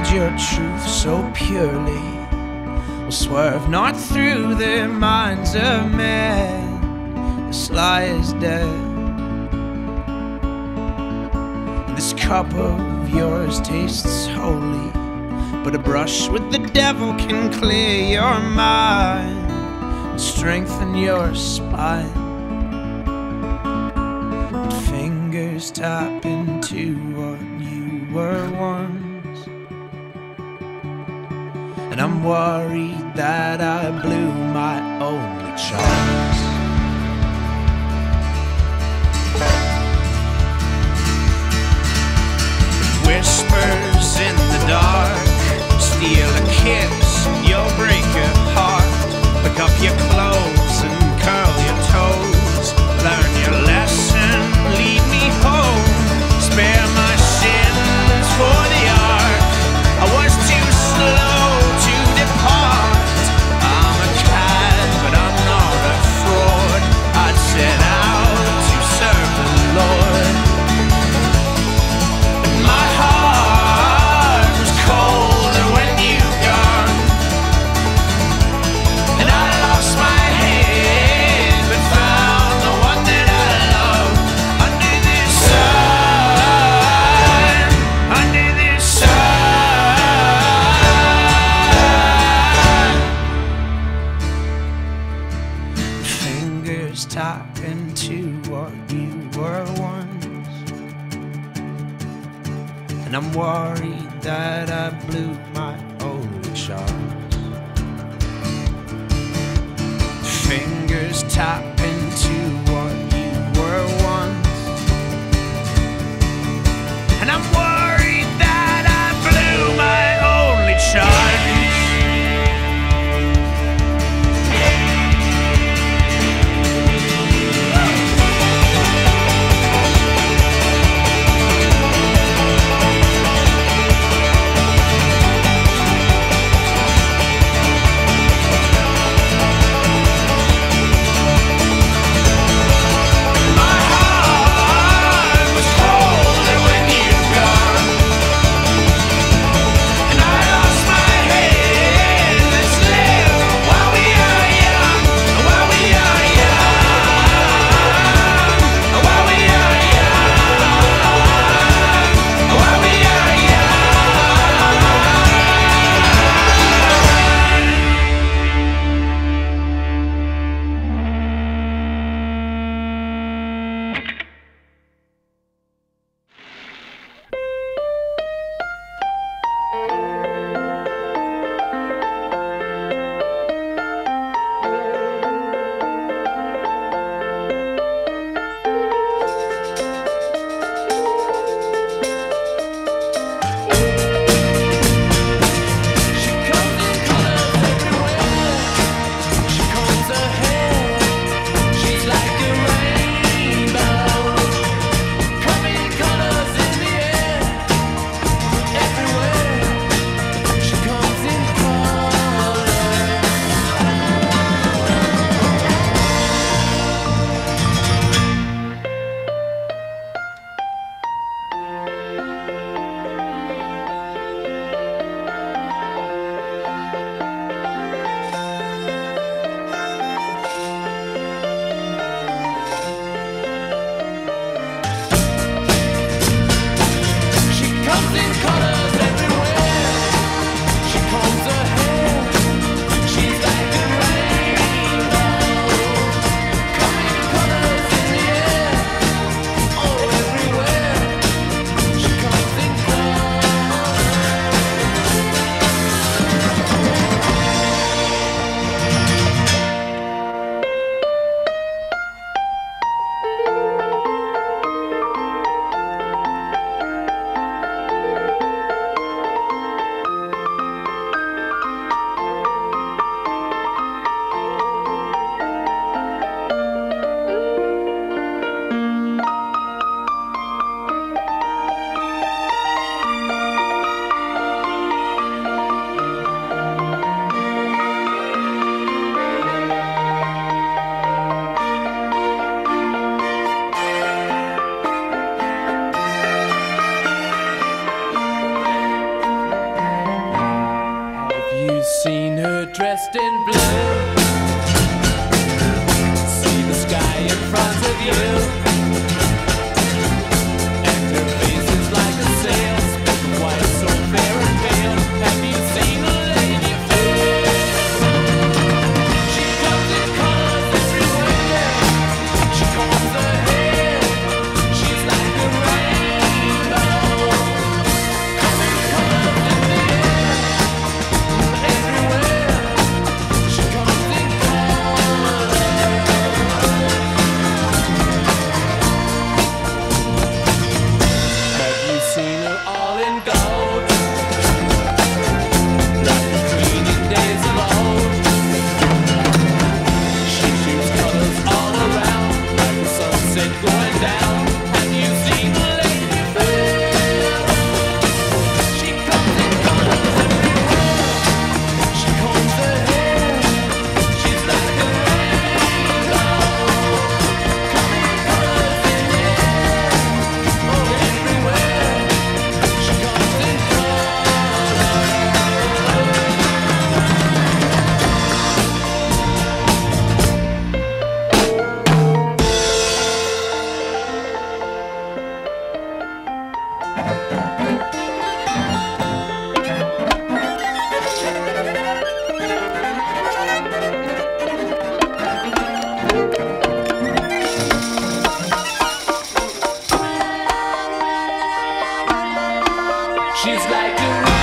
your truth so purely will swerve not through the minds of men. This lie is dead. This cup of yours tastes holy, but a brush with the devil can clear your mind and strengthen your spine. But fingers tap into what you were once, and I'm worried that I blew my only chance. Whispers in the dark, steal a kiss and you'll break your heart. Pick up your clothes and curl your toes. Learn your lesson, lead me home. Spare my sins for the ark. I was too slow to depart. I'm a cat, but I'm not a fraud. I'd set out to serve the Lord. Tap into what you were once, and I'm worried that I blew my only chance. Fingers tap into what you were once, and I'm worried that I blew my only chance. My heart was cold when you gone. dressed in blue. See the sky in front of you, and her face is like a sail, spoken white, so fair and pale. Have you seen a lady fair? She comes in colors everywhere. She combs her hair. She's like a rainbow. Coming colors in the air. Everywhere. She comes in colors. Have you seen her all in gold? Like the queen in days of old. She shoots colors all around, like the sunset going down. Have you seen the lady fair? She comes in colors everywhere. She combs her hair. She's like a rainbow. Coming colors in the air. Oh, everywhere. She comes in She's like a